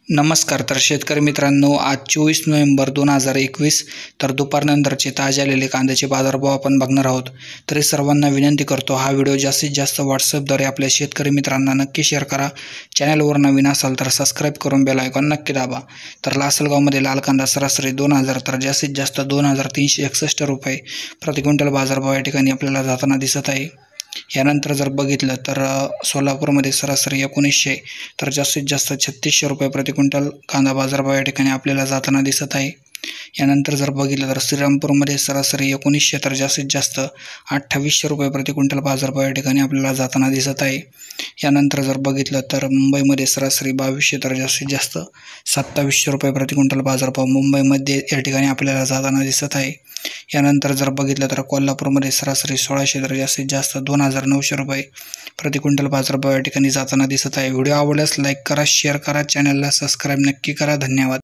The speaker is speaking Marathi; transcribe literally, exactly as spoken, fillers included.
नमस्कार. तर शेतकरी मित्रांनो, आज चोवीस नोव्हेंबर दोन हजार एकवीस तर दुपारनंतरचे ताजे आलेले कांद्याचे बाजारभाव आपण बघणार आहोत. तरी सर्वांना विनंती करतो, हा व्हिडिओ जास्तीत जास्त व्हॉट्सअपद्वारे आपल्या शेतकरी मित्रांना नक्की शेअर करा. चॅनलवर नवीन असाल तर सबस्क्राईब करून बेल आयकॉन नक्की दाबा. तर लासलगावमध्ये लाल कांदा सरासरी दोन हजार तर जास्तीत जास्त दोन हजार तीनशे एकसष्ट रुपये प्रति क्विंटल बाजारभाव या ठिकाणी आपल्याला जाताना दिसत आहे. यानंतर जर बघितलं तर सोलापूरमध्ये सरासरी एकोणीसशे तर जास्तीत जास्त छत्तीसशे रुपये प्रति क्विंटल कांदा बाजारभाव या ठिकाणी आपल्याला जाताना दिसत आहे. यानंतर जर बघितलं तर श्रीरामपूरमध्ये सरासरी एकोणीसशे तर जास्तीत जास्त अठ्ठावीसशे रुपये प्रति क्विंटल बाजारभाव या ठिकाणी आपल्याला जाताना दिसत आहे. यानंतर जर बघितलं तर मुंबईमध्ये सरासरी बावीसशे तर जास्तीत जास्त सत्तावीसशे रुपये प्रति क्विंटल बाजारभाव मुंबईमध्ये या ठिकाणी आपल्याला जाताना दिसत आहे. यानंतर जर बघितलं तर कोल्हापूरमध्ये सरासरी सोळाशे तर जास्तीत जास्त दोन हजार नऊशे रुपये प्रति क्विंटल बाजारभाव या ठिकाणी जाताना दिसत आहे. व्हिडिओ आवडल्यास लाईक करा, शेअर करा, चॅनलला सबस्क्राईब नक्की करा. धन्यवाद.